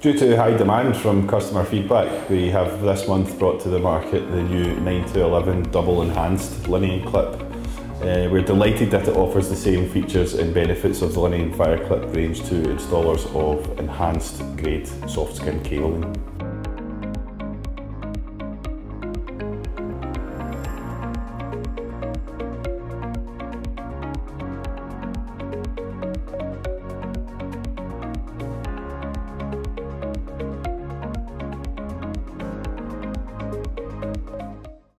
Due to high demand from customer feedback, we have this month brought to the market the new 9-11 double enhanced LINIAN clip. We're delighted that it offers the same features and benefits of the LINIAN fire clip range to installers of enhanced grade soft skin cabling.